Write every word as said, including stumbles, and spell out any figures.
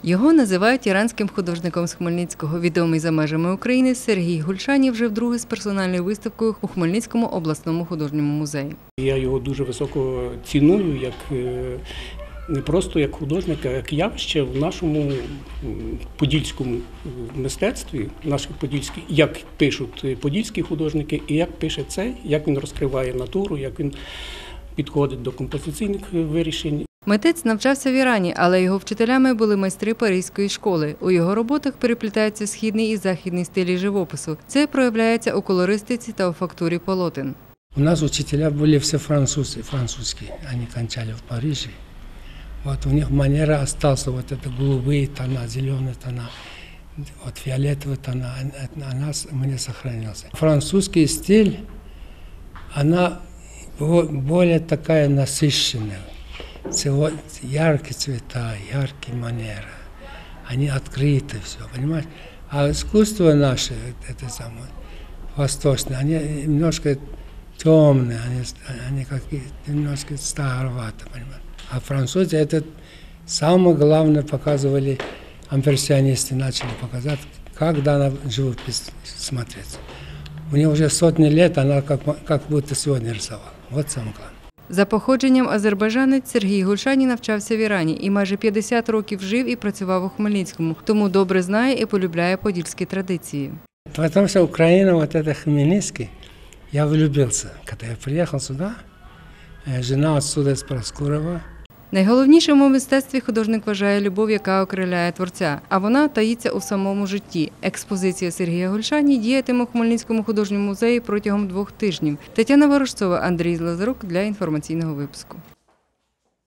Його називають іранським художником з Хмельницького. Відомий за межами України Сергій Гульшанів вже вдруге з персональною виставкою у Хмельницькому обласному художньому музеї. Я його дуже високо ціную, як не просто як художника, а як явище в нашому подільському мистецтві, наших подільських, як пишуть подільські художники і як пише цей, як він розкриває натуру, як він підходить до композиційних вирішень. Митець навчався в Ірані, але його вчителями були майстри Паризької школи. У його роботах переплітаються східний і західний стилі живопису. Це проявляється у колористиці та у фактурі полотен. У нас учителя были все французы, французские, они кончали в Париже. Вот у них манера остался, вот это голубые тона, зеленые тона, вот фиолетовые тона, а нас мне сохранился. Французский стиль, она более такая насыщенная, яркие цвета, яркие манеры, они открыты все, понимаешь? А искусство наше, это самое, восточное, они немножко темные, они, они как немножко староваты, понимаешь? А французы это самое главное показывали, импрессионисты начали показать, как дана живопись смотреться. У нее уже сотни лет, она как, как будто сегодня рисовала. Вот самое главное. За походженням азербайджанець Сергій Гульшанів навчався в Ірані і майже п'ятдесят років жив і працював у Хмельницькому, тому добре знає і полюбляє подільські традиції. Потому что Украина, вот это Хмельницкий, я влюбился. Когда я приехал сюда, жена отсюда из Проскурова. Найголовнішим у мистецтві художник вважає любов, яка окриляє творця, а вона таїться у самому житті. Експозиція Сергія Гульшані діятиме у Хмельницькому художньому музеї протягом двох тижнів. Тетяна Ворожцова, Андрій Лазарук для інформаційного випуску.